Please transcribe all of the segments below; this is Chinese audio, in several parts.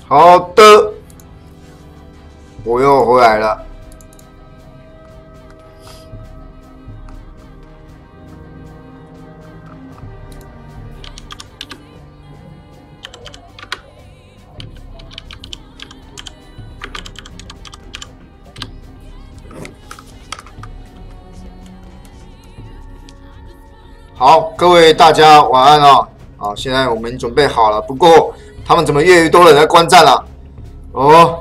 好的，我又回来了。好，各位大家晚安哦。好，现在我们准备好了。不过他们怎么越来越多人来观战了？哦，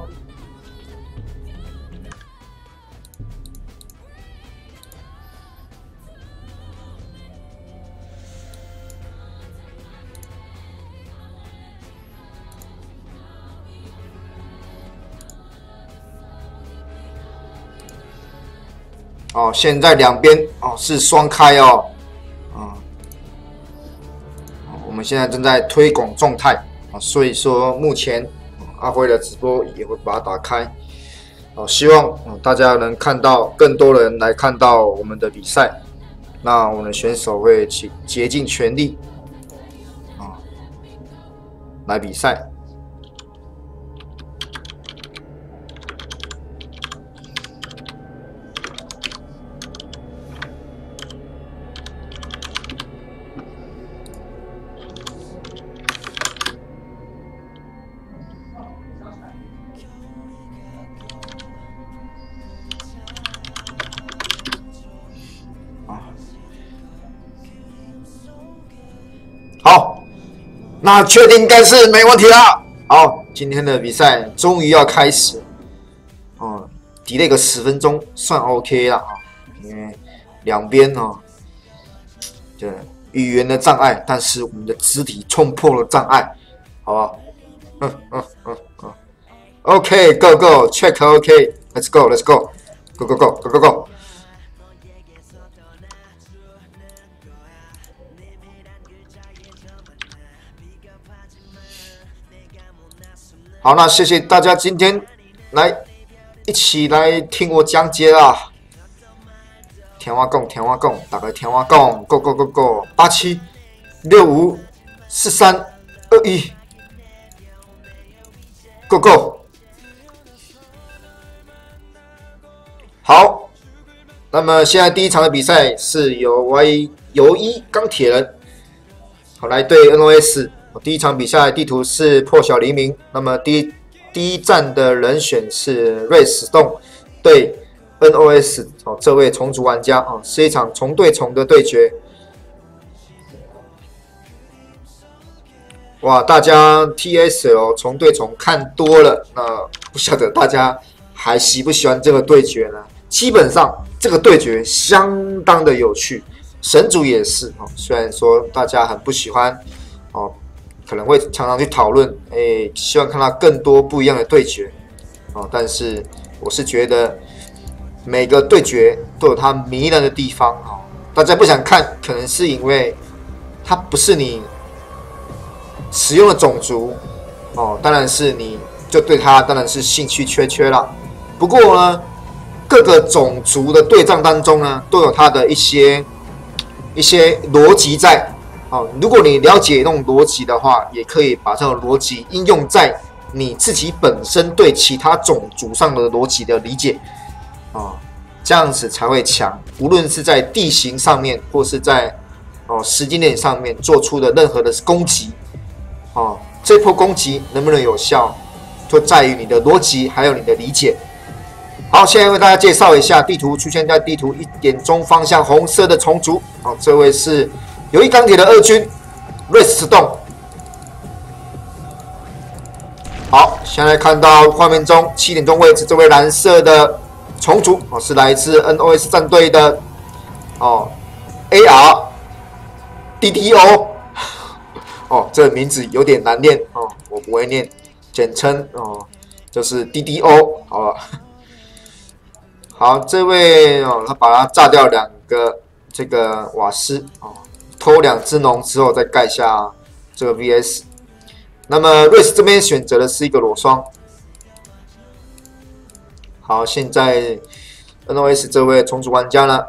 哦，现在两边哦是双开哦。我们现在正在推广状态啊，所以说目前阿辉的直播也会把它打开，希望大家能看到更多人来看到我们的比赛，那我们的选手会竭尽全力来比赛。好，那确定应该是没问题了。好，今天的比赛终于要开始，delay 个10分钟算 OK 了啊，因为两边对语言的障碍，但是我们的肢体冲破了障碍，好不好？OK， go go check OK，let's go go go go go go go。好，那谢谢大家今天一起来听我讲解啦。听我讲，大家听我讲 ，Go Go Go Go， 87、65、43、21 ，Go Go。好，那么现在第一场的比赛是由游一钢铁人好来对 NOS。第一场比赛地图是破晓黎明，那么第一站的人选是瑞士洞对 NOS 这位重组玩家是一场重对重的对决。哇，大家 TSL 重对重看多了，那不晓得大家还喜不喜欢这个对决呢？基本上这个对决相当的有趣，神族也是虽然说大家很不喜欢可能会常常去讨论，希望看到更多不一样的对决，但是我是觉得每个对决都有它迷人的地方，大家不想看，可能是因为它不是你使用的种族，当然是你就对它当然是兴趣缺了。不过呢，各个种族的对战当中呢，都有它的一些逻辑在。如果你了解那种逻辑的话，也可以把这种逻辑应用在你自己本身对其他种族上的逻辑的理解，这样子才会强。无论是在地形上面，或是在时间点上面做出的任何的攻击，这波攻击能不能有效，就在于你的逻辑还有你的理解。好，现在为大家介绍一下地图，出现在地图1点钟方向红色的重组，这位是有一钢铁的二军瑞士洞。好，现在看到画面中7点钟位置，这位蓝色的重组是来自 NOS 战队的AR DDO 这个名字有点难念我不会念，简称就是 DDO 好了。好，这位他把它炸掉2个这个瓦斯偷2只农之后再盖下这个 VS。那么瑞士这边选择的是一个裸双。好，现在 NOS 这位重组玩家呢，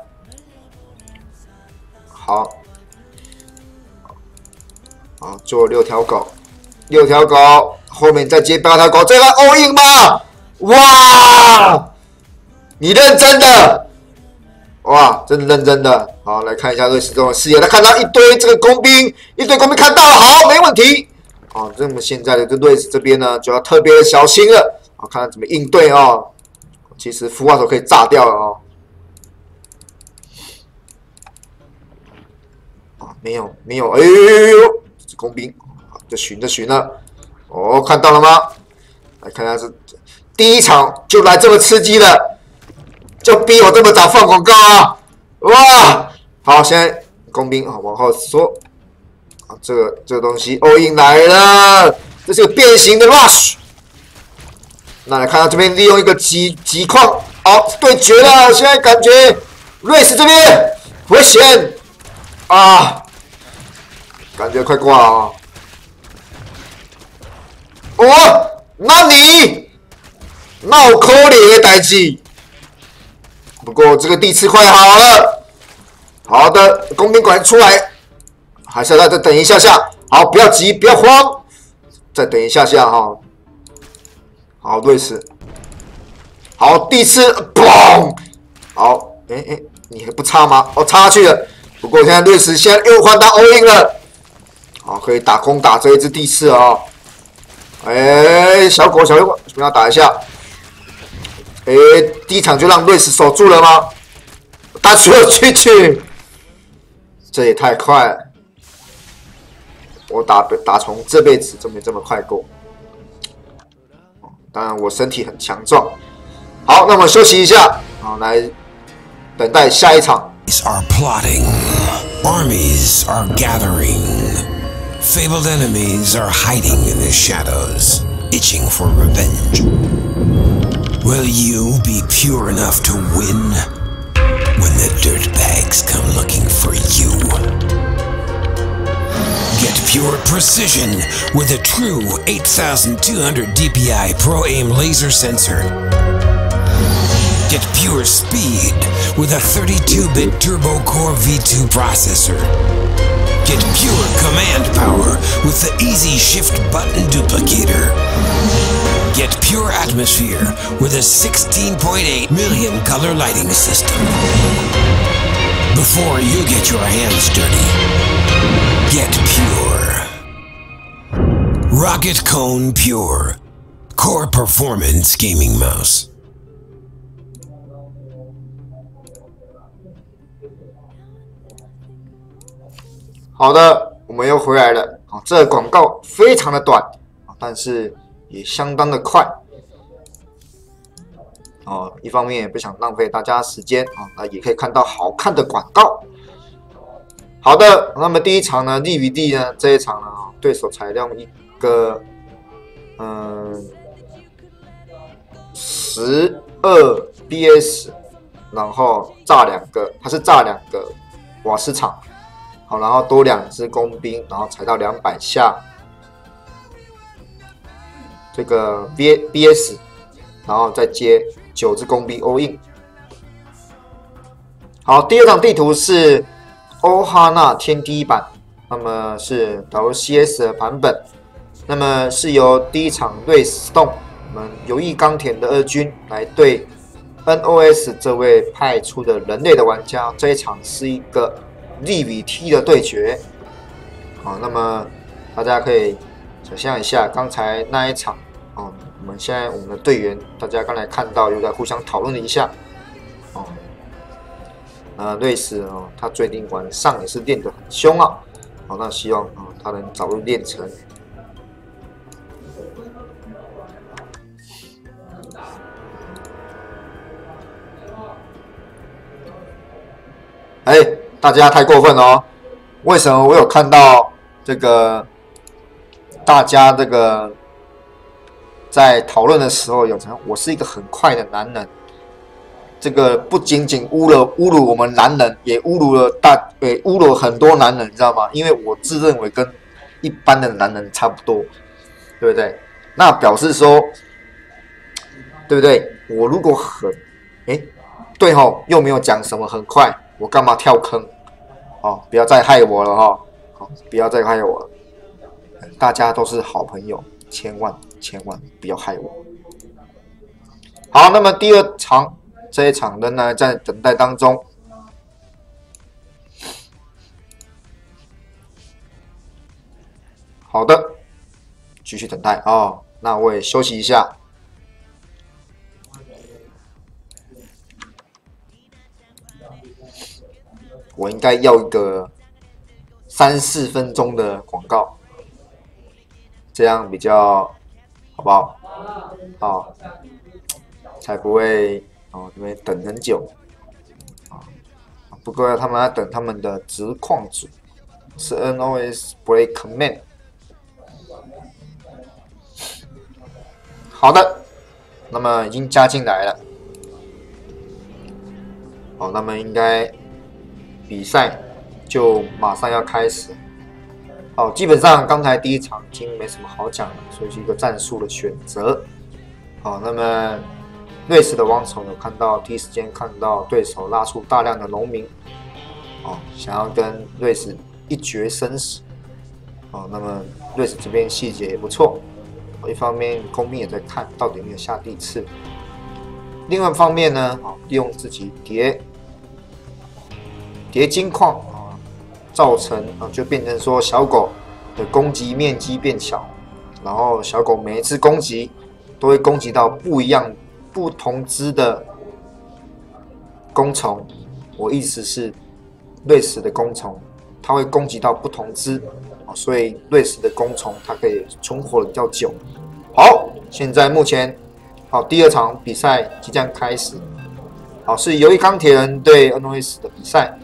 好，做6条狗， 后面再接八条狗，这个 all in 吗？哇！你认真的？哇，真的认真的。好，来看一下瑞士这种视野，他看到一堆这个工兵，看到了，好，没问题。哦，那么现在的这瑞士这边呢，就要特别的小心了。好，看他怎么应对哦。其实孵化手可以炸掉了哦。啊，没有，哎呦，工兵，就寻了。哦，看到了吗？来看一下是第一场就来这么刺激的，就逼我这么早放广告啊！哇，好，现在工兵啊往后缩。啊，这个东西 all in 来了，这是个变形的 rush。那来看到这边利用一个极矿，好对决了。现在感觉瑞士这边危险啊，感觉快挂了啊！哦，那有可怜的代志。不过这个地次快好了，好的，工兵果然出来。还是要再等一下下，好，不要急，不要慌，再等一下下哈。好，瑞士，好，第四，嘣，好，你还不插吗？哦，插下去了。不过现在瑞士现在又换到 all in 了，好，可以打空打这一只第四哦。小狗，不要打一下。第一场就让瑞士守住了吗？打出了去，这也太快了。我打从这辈子就没这么快过，当然我身体很强壮。好，那我们休息一下，好，来等待下一场。 Are plotting, armies are gathering, fabled enemies are hiding in the shadows, itching for revenge. Will you be pure enough to win when the dirtbags come looking for you?Get pure precision with a true 8200 DPI Pro Aim laser sensor. Get pure speed with a 32-bit Turbo Core V2 processor. Get pure command power with the Easy Shift button duplicator. Get pure atmosphere with a 16.8 million color lighting system. Before you get your hands dirty,Get Pure. Rocket Cone Pure. Core Performance Gaming Mouse. 好的，我们又回来了。好，这个广告非常的短，但是也相当的快。哦，一方面也不想浪费大家时间啊，那也可以看到好看的广告。好的，那么第一场呢，DVD 呢，这一场呢，对手采用一个12BS， 然后炸2个，它是炸2个瓦斯场，好，然后多2只工兵，然后踩到200下这个 BS， 然后再接9只工兵 all in。好，第二场地图是欧哈纳天梯版，那么是 WCS 的版本，那么是由第一场瑞士洞我们有意冈田的2军来对 NOS 这位派出的人类的玩家，这一场是一个利比 T 的对决。好，那么大家可以想象一下刚才那一场哦，我们的队员大家刚才看到有在互相讨论了一下哦。瑞士哦，他最近晚上也是练得很凶啊。好，那希望他能早日练成。大家太过分了哦！为什么我有看到这个大家这个在讨论的时候有成我是一个很快的男人？这个不仅仅侮辱我们男人，也侮辱了很多男人，你知道吗？因为我自认为跟一般的男人差不多，对不对？那表示说，对不对？我如果对吼，又没有讲什么很快，我干嘛跳坑？哦，不要再害我了哈！好，不要再害我了。大家都是好朋友，千万千万不要害我。好，那么第二场这一场仍然在等待当中。好的，继续等待哦。那我也休息一下。我应该要一个3-4分钟的广告，这样比较好不好？好，才不会这边等很久啊。不过他们要等他们的直矿组是 NOS Break Command。好的，那么已经加进来了。好，那么应该比赛就马上要开始。好，基本上刚才第一场已经没什么好讲了，所以是一个战术的选择。好，那么瑞士的王朝有看到第一时间看到对手拉出大量的农民，想要跟瑞士一决生死。那么瑞士这边细节也不错。一方面工兵也在看到底有没有下地刺，另外一方面呢，利用自己叠金矿造成就变成说小狗的攻击面积变小，然后小狗每一次攻击都会攻击到不同只的工虫。我意思是瑞士的工虫，它会攻击到不同只。所以瑞士的工虫它可以存活的比较久。好，现在目前第二场比赛即将开始。好，是鱿鱼钢铁人对 NOS 的比赛。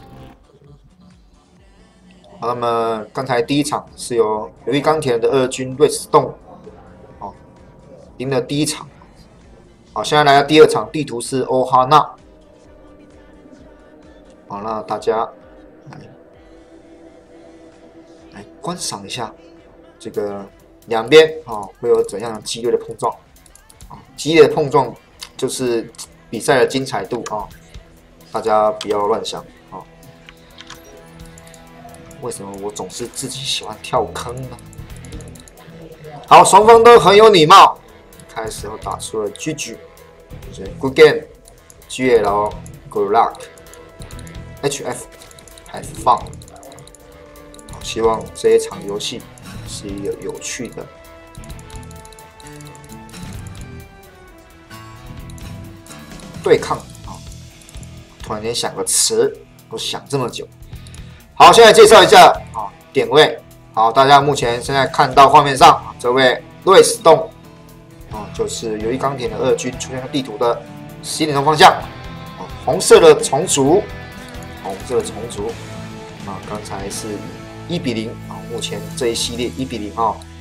好，那么刚才第一场是由鱿鱼钢铁人的2军瑞士洞赢了第一场。好，现在来到第二场，地图是欧哈纳。好，那大家来观赏一下这个两边会有怎样激烈的碰撞。激烈的碰撞就是比赛的精彩度大家不要乱想为什么我总是自己喜欢跳坑呢？好，双方都很有礼貌，开始后打出了 GG， 就是 Good Game、GL、Good Luck、HF、Have Fun。希望这一场游戏是一个有趣的。对抗突然间想个词，我想这么久。好，现在介绍一下点位。好，大家目前现在看到画面上这位瑞士洞就是鱿鱼钢铁的2军出现在地图的11点钟方向。红色的虫族，刚才是1-0目前这一系列1-0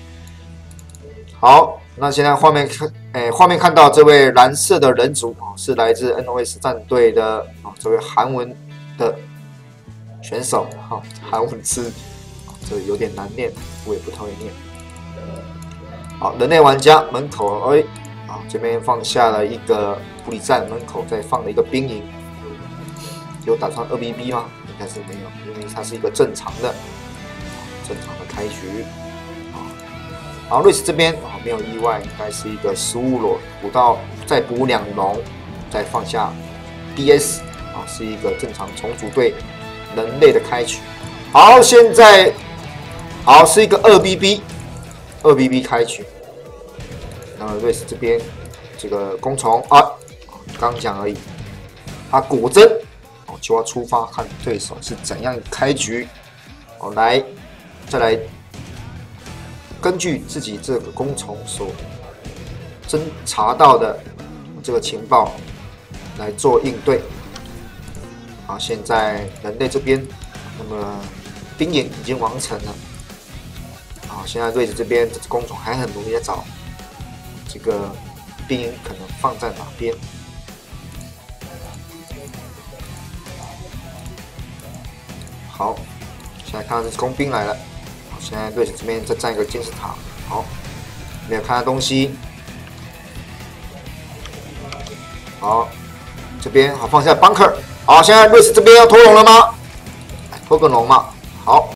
好，那现在画面看到这位蓝色的人族是来自 NOS 战队的这位韩文的选手韩文字这有点难念，我也不太会念。好，人类玩家门口这边放下了一个布里站，门口再放了一个兵营，有打算2BB 吗？应该是没有，因为它是一个正常的开局。好，瑞士这边没有意外，应该是一个15罗再补2龙，再放下 DS 是一个正常虫族对人类的开局。好，现在是一个2BB 开局。那么瑞士这边这个工虫刚讲而已，他果真就要出发，看对手是怎样开局。再来根据自己这个工虫所侦查到的这个情报来做应对。好，现在人类这边那么兵营已经完成了。好，现在瑞士这边这只工虫还很努力在找这个兵营可能放在哪边。好，现在看到这只工兵来了。现在瑞士这边再站一个监视塔，好，没有看到东西。好，这边好放下 bunker。好，现在瑞士这边要拖龙了吗？拖个龙嘛。好。